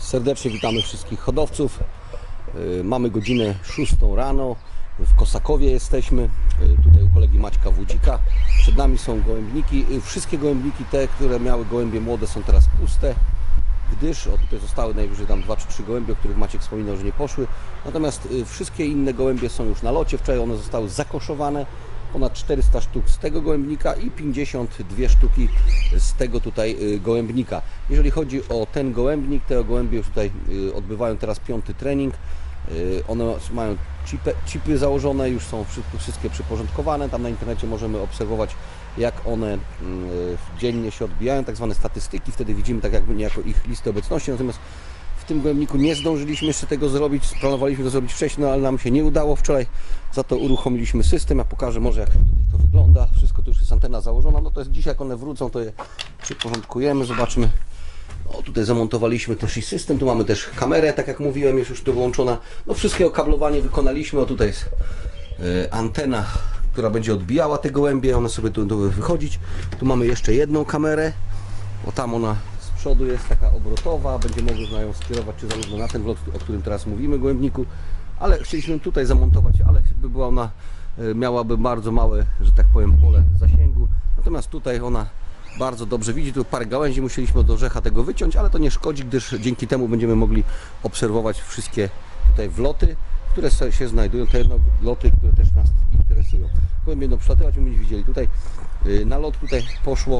Serdecznie witamy wszystkich hodowców. Mamy godzinę 6 rano. W Kosakowie jesteśmy. Tutaj u kolegi Maćka Wódzika. Przed nami są gołębniki. Wszystkie gołębniki te, które miały gołębie młode, są teraz puste. Gdyż tutaj zostały najwyżej tam 2 czy 3 gołębie, o których Maciek wspominał, że nie poszły. Natomiast wszystkie inne gołębie są już na locie. Wczoraj one zostały zakoszowane. Ponad 400 sztuk z tego gołębnika i 52 sztuki z tego tutaj gołębnika. Jeżeli chodzi o ten gołębnik, te gołębie już tutaj odbywają teraz 5. trening. One mają chipy założone, już są wszystkie przyporządkowane. Tam na internecie możemy obserwować, jak one dziennie się odbijają, tak zwane statystyki. Wtedy widzimy tak jakby niejako ich listę obecności. Natomiast w tym gołębniku nie zdążyliśmy jeszcze tego zrobić. Planowaliśmy to zrobić wcześniej, no ale nam się nie udało wczoraj. Za to uruchomiliśmy system. Ja pokażę może, jak tutaj to wygląda. Wszystko tu już jest antena założona. No to jest dzisiaj, jak one wrócą, to je przyporządkujemy. Zobaczmy. O, tutaj zamontowaliśmy też i system. Tu mamy też kamerę, tak jak mówiłem, jest już tu włączona. No wszystkie okablowanie wykonaliśmy. O, tutaj jest antena, która będzie odbijała te gołębie. One sobie tu będą wychodzić. Tu mamy jeszcze jedną kamerę. O, tam ona z przodu jest taka obrotowa. Będzie można ją skierować czy zarówno na ten wlot, o którym teraz mówimy, gołębniku. Ale chcieliśmy tutaj zamontować, ale by była ona, miałaby bardzo małe, że tak powiem, pole zasięgu. Natomiast tutaj ona bardzo dobrze widzi. Tu parę gałęzi musieliśmy od orzecha tego wyciąć, ale to nie szkodzi, gdyż dzięki temu będziemy mogli obserwować wszystkie tutaj wloty, które się znajdują, te loty, które też nas interesują. Gołębie będą przelatywać, będziemy widzieli tutaj na lot tutaj poszło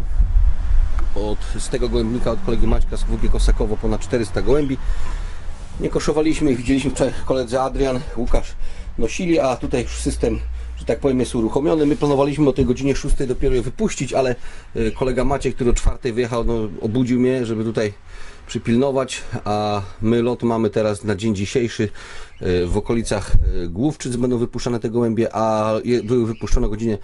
z tego gołębnika od kolegi Maćka z WG Kosakowo ponad 400 gołębi. Nie koszowaliśmy ich, widzieliśmy wczoraj, koledzy Adrian, Łukasz nosili, a tutaj już system, że tak powiem, jest uruchomiony. My planowaliśmy o tej godzinie 6 dopiero je wypuścić, ale kolega Maciek, który o 4 wyjechał, no, obudził mnie, żeby tutaj przypilnować, a my lot mamy teraz na dzień dzisiejszy w okolicach Główczyc będą wypuszczane te gołębie, a były wypuszczone o godzinie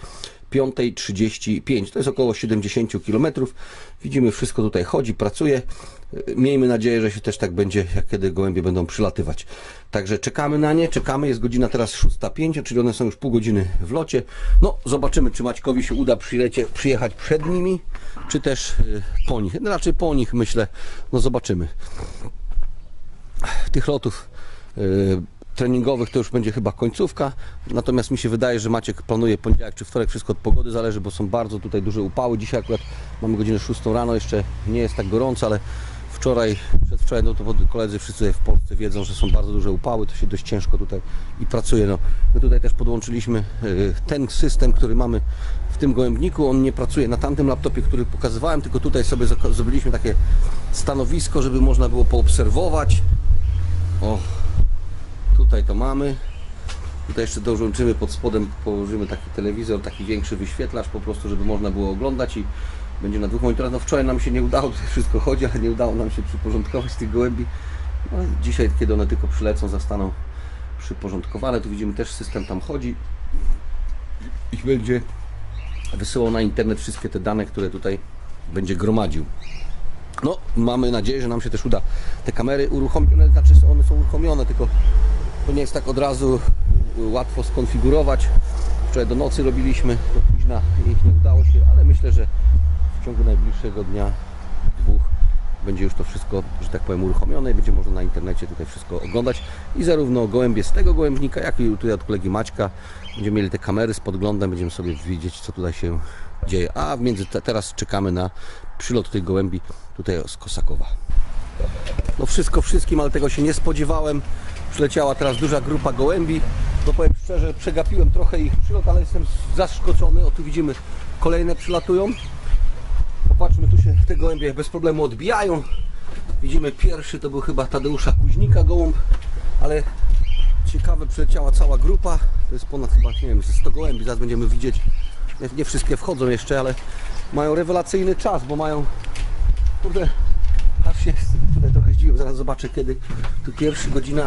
5:35, to jest około 70 km. Widzimy, wszystko tutaj chodzi, pracuje. Miejmy nadzieję, że się też tak będzie, jak kiedy gołębie będą przylatywać. Także czekamy na nie, czekamy. Jest godzina teraz 6:05, czyli one są już pół godziny w locie. No, zobaczymy, czy Maćkowi się uda przyjechać przed nimi, czy też po nich. No, raczej po nich, myślę. No, zobaczymy. Tych lotów treningowych to już będzie chyba końcówka, natomiast mi się wydaje, że Maciek planuje poniedziałek czy wtorek, wszystko od pogody zależy, bo są bardzo tutaj duże upały. Dzisiaj akurat mamy godzinę 6 rano, jeszcze nie jest tak gorąco, ale wczoraj, przedwczoraj, no to koledzy wszyscy w Polsce wiedzą, że są bardzo duże upały, to się dość ciężko tutaj i pracuje. No, my tutaj też podłączyliśmy ten system, który mamy w tym gołębniku. On nie pracuje na tamtym laptopie, który pokazywałem, tylko tutaj sobie zrobiliśmy takie stanowisko, żeby można było poobserwować. O, tutaj to mamy. Tutaj jeszcze dorzucimy pod spodem, położymy taki telewizor, taki większy wyświetlacz po prostu, żeby można było oglądać i będzie na 2 monitorach. No wczoraj nam się nie udało, tutaj wszystko chodzi, ale nie udało nam się przyporządkować tych gołębi. No, dzisiaj, kiedy one tylko przylecą, zostaną przyporządkowane. Tu widzimy, też system tam chodzi i będzie wysyłał na internet wszystkie te dane, które tutaj będzie gromadził. No, mamy nadzieję, że nam się też uda te kamery uruchomić. One są uruchomione, tylko to nie jest tak od razu łatwo skonfigurować. Wczoraj do nocy robiliśmy, do późna ich nie udało się, ale myślę, że w ciągu najbliższego dnia, 2 będzie już to wszystko, że tak powiem, uruchomione i będzie można na internecie tutaj wszystko oglądać. I zarówno gołębie z tego gołębnika, jak i tutaj od kolegi Maćka będziemy mieli te kamery z podglądem, będziemy sobie widzieć, co tutaj się dzieje. A teraz czekamy na przylot tych gołębi tutaj z Kosakowa. No wszystko wszystkim, ale tego się nie spodziewałem. Przyleciała teraz duża grupa gołębi. No powiem szczerze, przegapiłem trochę ich przylot, ale jestem zaskoczony. O, tu widzimy, kolejne przylatują. Popatrzmy, tu się te gołębie bez problemu odbijają. Widzimy, pierwszy to był chyba Tadeusza Kuźnika gołąb, ale ciekawe, przyleciała cała grupa. To jest ponad chyba, nie wiem, 100 gołębi. Zaraz będziemy widzieć. Nie wszystkie wchodzą jeszcze, ale mają rewelacyjny czas, bo mają, kurde, aż się tutaj trochę zdziwiłem. Zaraz zobaczę, kiedy. Tu pierwszy, godzina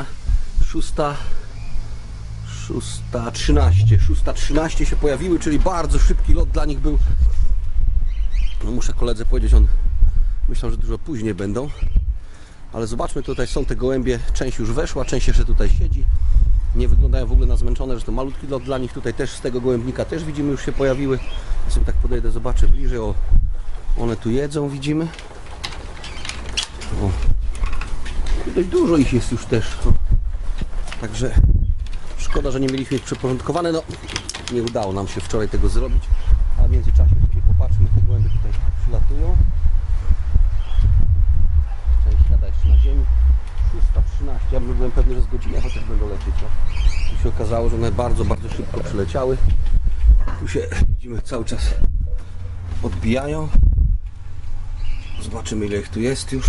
6:13 się pojawiły, czyli bardzo szybki lot dla nich był. No, muszę koledze powiedzieć, on myślał, że dużo później będą, ale zobaczmy, tutaj są te gołębie, część już weszła, część jeszcze tutaj siedzi. Nie wyglądają w ogóle na zmęczone, że to malutki lot dla nich. Tutaj też z tego gołębnika też widzimy, już się pojawiły. Ja sobie tak podejdę, zobaczę bliżej. O, one tu jedzą, widzimy. O. dość dużo ich jest już też. No. Także szkoda, że nie mieliśmy ich przeporządkowane. No, nie udało nam się wczoraj tego zrobić. A w międzyczasie sobie popatrzmy, te gołębie tutaj przylatują. Część siada jeszcze na ziemi. 6:13. Ja byłem pewny, że z godziny chociaż będą lecieć. Tu się okazało, że one bardzo, bardzo szybko przyleciały. Tu się widzimy cały czas odbijają. Zobaczymy, ile ich tu jest już.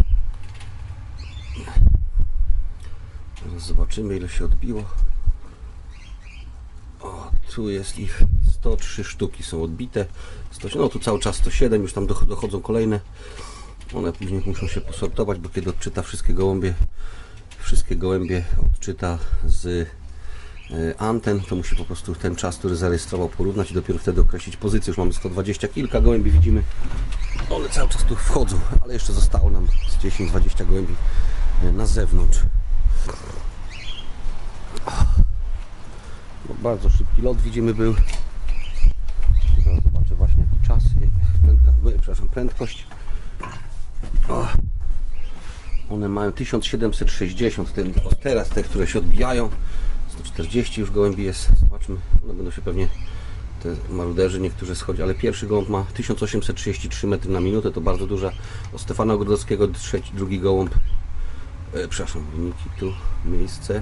Teraz zobaczymy, ile się odbiło. O, tu jest ich 103 sztuki są odbite. No tu cały czas 107, już tam dochodzą kolejne. One później muszą się posortować, bo kiedy odczyta wszystkie gołębie odczyta z anten, to musi po prostu ten czas, który zarejestrował, porównać i dopiero wtedy określić pozycję. Już mamy 120 kilka gołębi, widzimy. One cały czas tu wchodzą, ale jeszcze zostało nam z 10-20 gołębi na zewnątrz. No, bardzo szybki lot widzimy był. Zaraz zobaczę właśnie jaki czas. Prędkość. One mają 1760, teraz te, które się odbijają. 140 już gołębi jest. Zobaczmy, one będą się pewnie, te maruderzy niektórzy schodzi, ale pierwszy gołąb ma 1833 metry na minutę, to bardzo duża. Od Stefana Ogrodowskiego drugi gołąb. Przepraszam, wyniki tu, miejsce.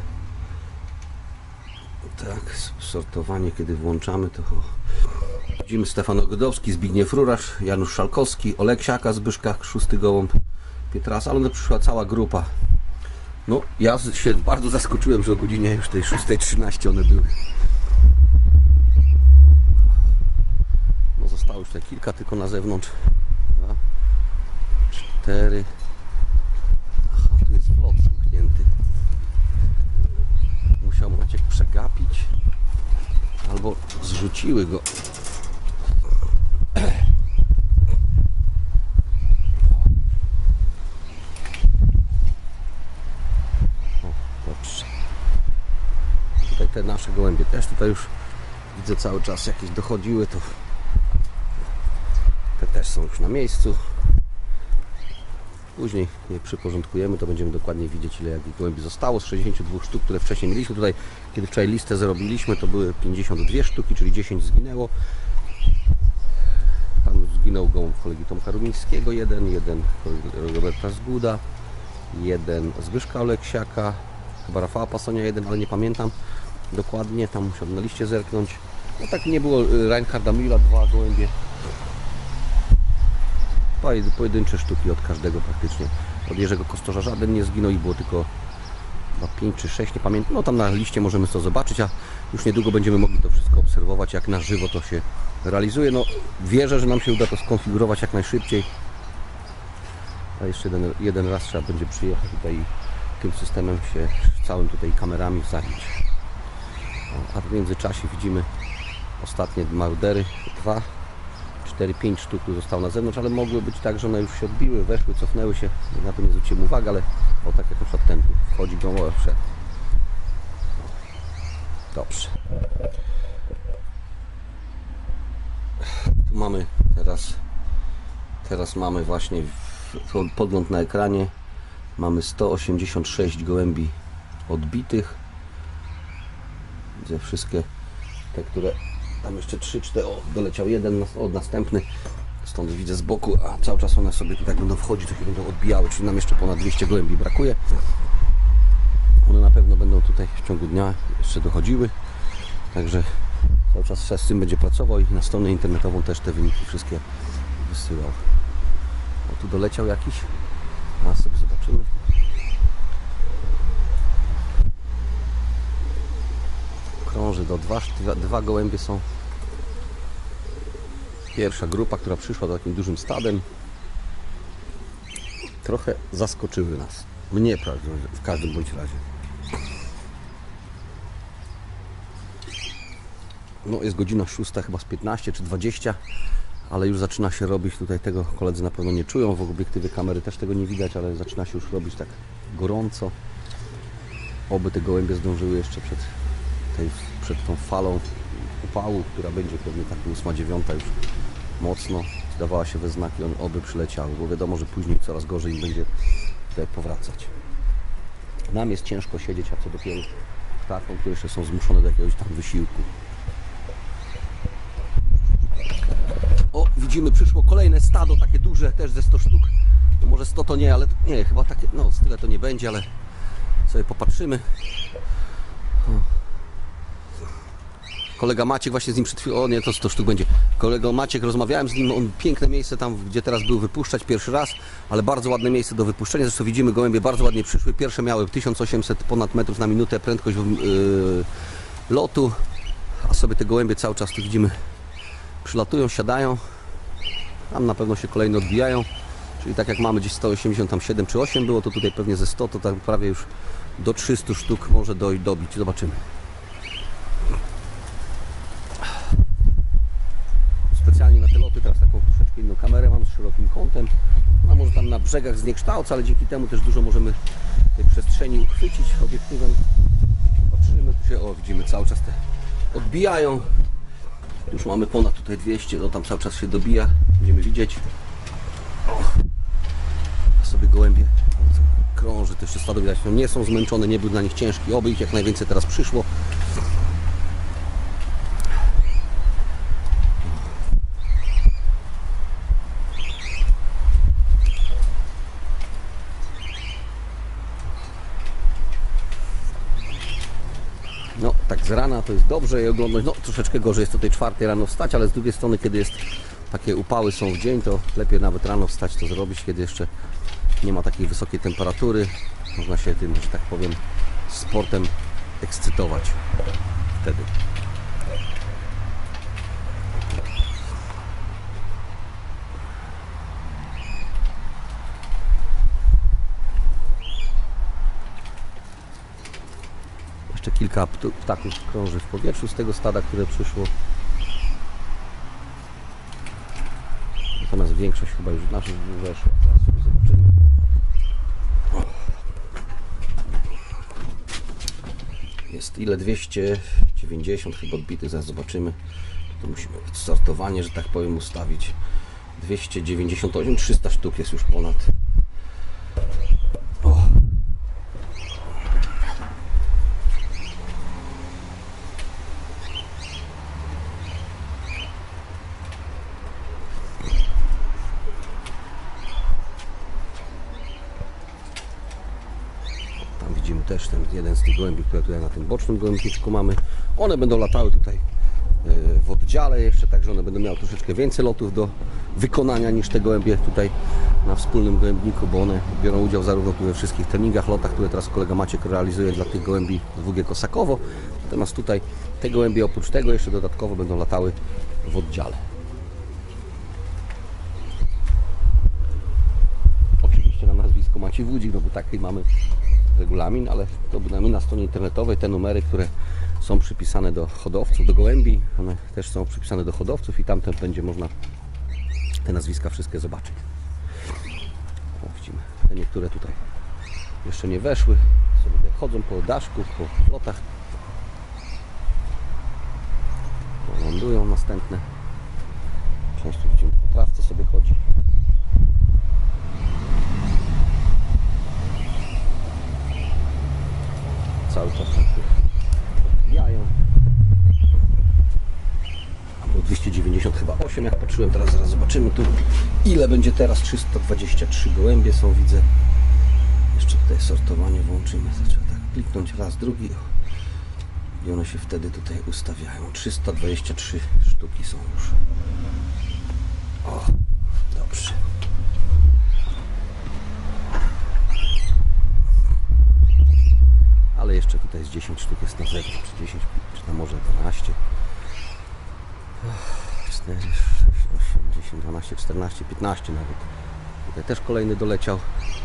Tak, sortowanie, kiedy włączamy, to widzimy Stefan Ogrodowski, Zbigniew Rurasz, Janusz Szalkowski, Oleksiaka, Zbyszka, 6 gołąb, Pietrasa, ale przyszła cała grupa. No, ja się bardzo zaskoczyłem, że o godzinie już tej 6:13 one były. No, zostało już tutaj kilka tylko na zewnątrz. 2, 4. Aha, tu jest flot zamknięty. Musiał Maciek przegapić. Albo zrzuciły go. Tutaj te nasze gołębie też tutaj już widzę cały czas jakieś dochodziły, to te też są już na miejscu. Później je przyporządkujemy, to będziemy dokładnie widzieć, ile jakich gołębi zostało z 62 sztuk, które wcześniej mieliśmy. Tutaj, kiedy wczoraj listę zrobiliśmy, to były 52 sztuki, czyli 10 zginęło. Tam zginął gołąb kolegi Tomka Rumińskiego, jeden Roberta Zguda, jeden Zbyszka Oleksiaka, chyba Rafała Pasonia jeden, ale nie pamiętam dokładnie, tam musiałbym na liście zerknąć. No tak nie było, Reinharda Mila 2 gołębie. Pojedyncze sztuki od każdego praktycznie. Od Jerzego Kostorza żaden nie zginął i było tylko chyba 5 czy 6, nie pamiętam. No tam na liście możemy to zobaczyć, a już niedługo będziemy mogli to wszystko obserwować, jak na żywo to się realizuje. No wierzę, że nam się uda to skonfigurować jak najszybciej. A jeszcze jeden raz trzeba będzie przyjechać tutaj i tym systemem się całym tutaj kamerami zająć. A w międzyczasie widzimy ostatnie marudery, 2, 4, 5 sztuk tu zostało na zewnątrz, ale mogły być tak, że one już się odbiły, weszły, cofnęły się. Na to nie zwróciłem uwagi, ale o tak jak na przykład ten tu wchodzi gołąb, wszedł. Dobrze. Tu mamy teraz mamy właśnie podgląd na ekranie. Mamy 186 gołębi odbitych. Widzę wszystkie te, które tam jeszcze 3-4, doleciał jeden od następny, stąd widzę z boku, a cały czas one sobie tutaj będą wchodzić, to się będą odbijały, czyli nam jeszcze ponad 200 gołębi brakuje. One na pewno będą tutaj w ciągu dnia jeszcze dochodziły, także cały czas z tym będzie pracował i na stronę internetową też te wyniki wszystkie wysyłał. O, tu doleciał jakiś, a sobie zobaczymy. Krąży do 2 gołębie są. Pierwsza grupa, która przyszła do takim dużym stadem. Trochę zaskoczyły nas. Mnie w każdym bądź razie. No jest godzina 6, chyba z 15 czy 20, ale już zaczyna się robić tutaj, tego koledzy na pewno nie czują, w obiektywie kamery też tego nie widać, ale zaczyna się już robić tak gorąco. Oby te gołębie zdążyły jeszcze przed tą falą upału, która będzie pewnie tak 8-9 już mocno dawała się we znaki, on oby przyleciały, bo wiadomo, że później coraz gorzej im będzie tutaj powracać. Nam jest ciężko siedzieć, a co dopiero ptakom, które jeszcze są zmuszone do jakiegoś tam wysiłku. O, widzimy, przyszło kolejne stado, takie duże, też ze 100 sztuk. No może 100 to nie, ale nie, chyba takie, no tyle to nie będzie, ale sobie popatrzymy. Kolega Maciek właśnie z nim przed chwilą, o nie, to 100 sztuk będzie. Kolega Maciek, rozmawiałem z nim, on piękne miejsce tam, gdzie teraz był wypuszczać pierwszy raz, ale bardzo ładne miejsce do wypuszczenia. Zresztą widzimy, gołębie bardzo ładnie przyszły. Pierwsze miały 1800 ponad metrów na minutę prędkość lotu, a sobie te gołębie cały czas tu widzimy, przylatują, siadają. Tam na pewno się kolejno odbijają. Czyli tak jak mamy gdzieś 187 czy 8 było, to tutaj pewnie ze 100 to tak prawie już do 300 sztuk może dobić. Zobaczymy. Specjalnie na te loty teraz taką troszeczkę inną kamerę mam z szerokim kątem. A może tam na brzegach zniekształca, ale dzięki temu też dużo możemy tej przestrzeni uchwycić obiektywem. Patrzymy, tu się, o widzimy, cały czas te odbijają. Już mamy ponad tutaj 200, no tam cały czas się dobija. Będziemy widzieć. O, sobie gołębie krąży, to jeszcze stado widać, no nie są zmęczone, nie był dla nich ciężki, oby ich jak najwięcej teraz przyszło. No tak z rana to jest dobrze i oglądać, no troszeczkę gorzej jest o tej 4 rano wstać, ale z drugiej strony, kiedy jest takie upały są w dzień, to lepiej nawet rano wstać to zrobić, kiedy jeszcze nie ma takiej wysokiej temperatury. Można się tym, że tak powiem, sportem ekscytować wtedy. Jeszcze kilka ptaków krąży w powietrzu z tego stada, które przyszło. Natomiast większość chyba już naszych weszła. Teraz sobie zobaczymy. Jest ile? 290 chyba odbity, zaraz zobaczymy. To musimy sortowanie, że tak powiem, ustawić. 298, 300 sztuk jest już ponad. O. Widzimy też ten jeden z tych gołębi, które tutaj na tym bocznym gołębniczku mamy. One będą latały tutaj w oddziale jeszcze, także one będą miały troszeczkę więcej lotów do wykonania niż te gołębie tutaj na wspólnym gołębniku, bo one biorą udział zarówno tu we wszystkich treningach, lotach, które teraz kolega Maciek realizuje dla tych gołębi w WG Kosakowo. Natomiast tutaj te gołębie oprócz tego jeszcze dodatkowo będą latały w oddziale. Oczywiście na nazwisko Maciej Wódzik, no bo taki mamy regulamin, ale to mamy na stronie internetowej te numery, które są przypisane do hodowców, do gołębi, one też są przypisane do hodowców i tamten będzie można te nazwiska wszystkie zobaczyć. O, widzimy, te niektóre tutaj jeszcze nie weszły, sobie chodzą po daszku, po lotach, lądują następne. Część tu widzimy, po trawce sobie chodzi. Cały czas odbijają. Było 290 chyba 8, jak patrzyłem, zaraz zobaczymy tu ile będzie teraz. 323 gołębie są, widzę. Jeszcze tutaj sortowanie włączymy, trzeba tak kliknąć raz, drugi i one się wtedy tutaj ustawiają. 323 sztuki są już. O, dobrze. Ale jeszcze tutaj z 10 sztuk jest na zewnątrz, 10 czy tam może 12, 4, 6, 8, 10, 12, 14, 15 nawet. Tutaj też kolejny doleciał.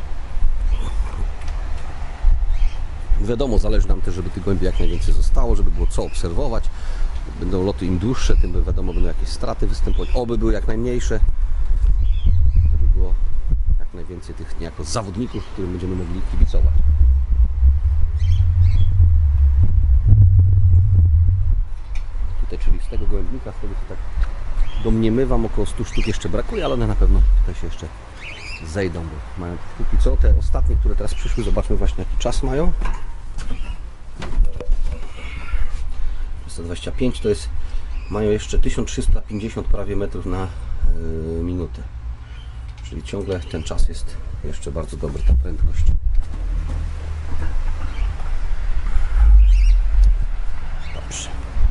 Wiadomo, zależy nam też, żeby tych gołębi jak najwięcej zostało, żeby było co obserwować. Będą loty im dłuższe, tym wiadomo, będą jakieś straty występować, oby były jak najmniejsze, żeby było jak najwięcej tych niejako zawodników, którym będziemy mogli kibicować. Tutaj, czyli z tego gołębnika, z tego co tak domniemywam, około 100 sztuk jeszcze brakuje, ale one na pewno tutaj się jeszcze zejdą, bo mają póki co te ostatnie, które teraz przyszły, zobaczmy właśnie jaki czas mają. 325 to jest, mają jeszcze 1350 prawie metrów na minutę, czyli ciągle ten czas jest jeszcze bardzo dobry, ta prędkość. Dobrze.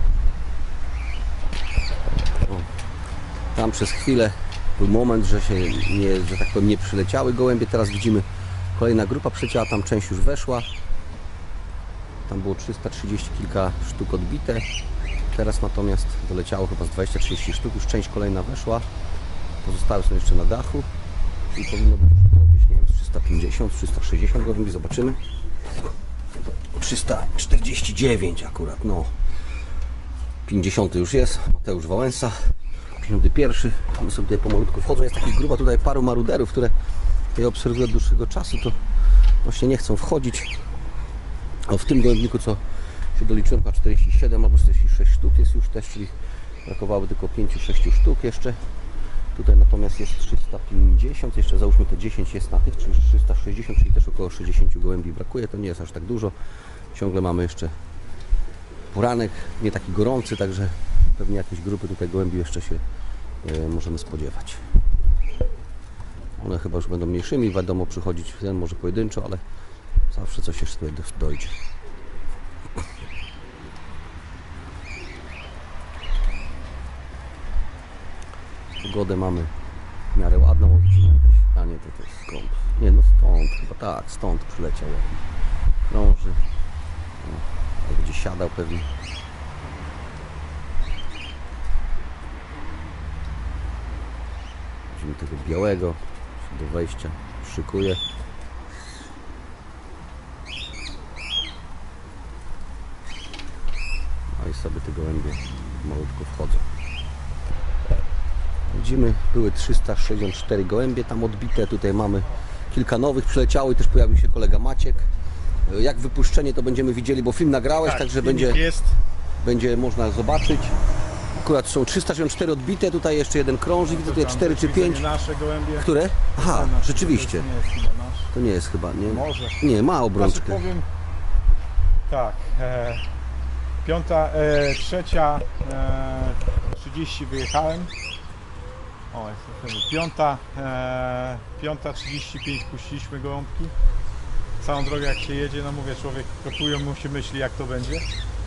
O, tam przez chwilę był moment, że się nie, że tak powiem, nie przyleciały gołębie. Teraz widzimy, kolejna grupa przyleciała, tam część już weszła. Tam było 330 kilka sztuk odbite. Teraz natomiast doleciało chyba z 20-30 sztuk, już część kolejna weszła. Pozostałe są jeszcze na dachu i powinno być już około gdzieś, nie wiem, 350, 360 gołębi, zobaczymy. 349 akurat, no. 50 już jest, Mateusz Wałęsa. 51. One sobie tutaj pomalutku wchodzą. Jest taka grupa tutaj paru maruderów, które ja obserwuję od dłuższego czasu, to właśnie nie chcą wchodzić. A w tym gołębniku, co się doliczyłem, chyba 47 albo 46 sztuk jest już też, czyli brakowałoby tylko 5-6 sztuk jeszcze. Tutaj natomiast jest 350, jeszcze załóżmy te 10 jest na tych, czyli 360, czyli też około 60 gołębi brakuje. To nie jest aż tak dużo. Ciągle mamy jeszcze poranek, nie taki gorący, także pewnie jakieś grupy tutaj gołębi jeszcze się możemy spodziewać. One chyba już będą mniejszymi, wiadomo, przychodzić w ten może pojedynczo, ale zawsze coś jeszcze tutaj dojdzie. Pogodę mamy w miarę ładną, widzimy jakaś, a nie, to jest skąd? Nie, no stąd, chyba tak, stąd przyleciał jakiś krąży. No, będzie siadał pewnie. Widzimy tego białego, się do wejścia szykuje. No i sobie te gołębie malutko wchodzą. Widzimy, były 364 gołębie tam odbite, tutaj mamy kilka nowych przyleciało i też pojawił się kolega Maciek. Jak wypuszczenie to będziemy widzieli, bo film nagrałeś, tak, także będzie można zobaczyć. Akurat są 364 odbite, tutaj jeszcze jeden krąży, widzę tutaj 4 czy 5. Nasze gołębie. Które? Aha, rzeczywiście. To nie jest chyba, nie? Może. Nie, ma obrączkę. Znaczy powiem tak, trzecia 30 wyjechałem. O, piąta 35 puściliśmy gołąbki. Całą drogę jak się jedzie, no mówię, człowiek kopują mu się myśli jak to będzie.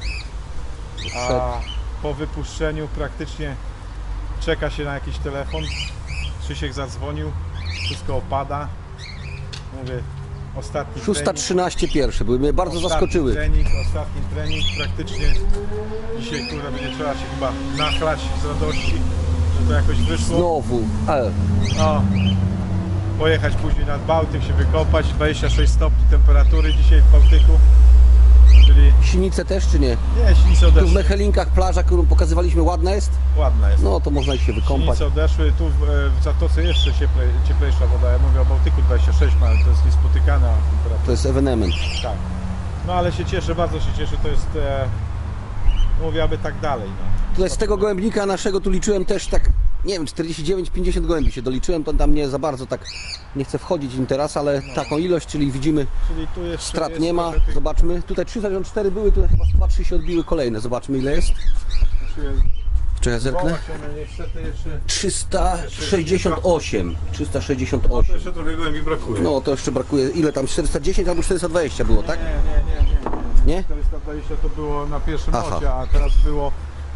A po wypuszczeniu praktycznie czeka się na jakiś telefon. Krzysiek zadzwonił, wszystko opada. Mówię, ostatni 6:13 pierwsze, były mnie bardzo zaskoczyły. Ostatni trening praktycznie. Dzisiaj kurwa będzie trzeba się chyba nachlać z radości, że to jakoś wyszło. Znowu, ale... No, pojechać później nad Bałtyk, się wykopać, 26 stopni temperatury dzisiaj w Bałtyku. Czyli... Sinice też czy nie? Nie, sinice Tu w odeszły. Mechelinkach plaża, którą pokazywaliśmy, ładna jest? Ładna jest. No to można iść się wykąpać. Sinice odeszły, tu w Zatoce jeszcze cieplejsza woda. Ja mówię o Bałtyku 26, ale to jest niespotykana temperatura. To jest ewenement. Tak. No ale się cieszę, bardzo się cieszę, to jest... mówię, aby tak dalej. No. Tutaj z tego gołębnika naszego tu liczyłem też tak, nie wiem, 49-50 gołębi się doliczyłem, to tam nie za bardzo tak, nie chcę wchodzić im teraz, ale taką ilość, czyli widzimy, Czyli tu jeszcze strat jest nie ma, trochę tych- zobaczmy, tutaj 364 były, tutaj chyba 2-3 się odbiły kolejne, zobaczmy ile jest. Czekaj, zerknę. Wołać one niestety jeszcze... 368, 368. To jeszcze trochę gołębi brakuje. No to jeszcze brakuje, ile tam, 410 albo 420 było, tak? Nie. Nie? 420 to było na pierwszym Aha. locie, a teraz było...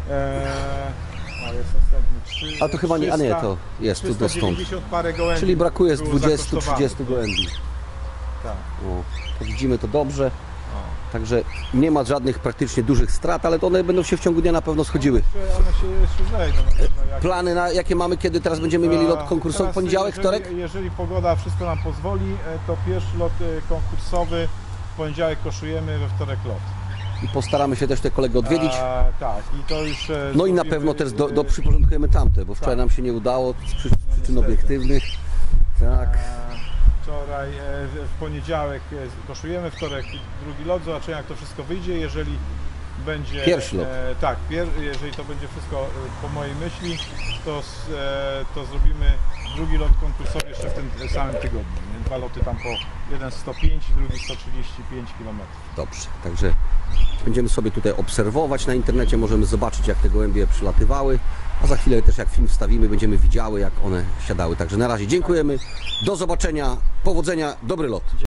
a jest następny 3, A to chyba nie, a nie, to jest tu do stąd. 390 parę gołębi. Czyli brakuje z było 20-30 zakosztowanych. gołębi. Tak. O, to widzimy to dobrze. Także nie ma żadnych praktycznie dużych strat, ale to one będą się w ciągu dnia na pewno schodziły. One się jeszcze znajdą na pewno. Plany na jakie mamy, kiedy teraz będziemy mieli lot konkursowy? Teraz, Poniedziałek, wtorek? Jeżeli pogoda wszystko nam pozwoli, to pierwszy lot konkursowy w poniedziałek koszujemy, we wtorek lot. I postaramy się też te kolegę odwiedzić. Tak, i to już... No i na pewno też przyporządkujemy tamte, bo wczoraj nam się nie udało z przyczyn obiektywnych. Tak. Wczoraj, w poniedziałek koszujemy, wtorek drugi lot, zobaczymy jak to wszystko wyjdzie. Jeżeli będzie... Pierwszy lot. Tak, jeżeli to będzie wszystko po mojej myśli, to zrobimy drugi lot konkursowy jeszcze w tym samym tygodniu. Nie? 2 loty tam po jeden 105, drugi 135 km. Dobrze, także będziemy sobie tutaj obserwować na internecie, możemy zobaczyć, jak te gołębie przylatywały, a za chwilę też jak film wstawimy, będziemy widziały, jak one siadały. Także na razie dziękujemy, do zobaczenia, powodzenia, dobry lot.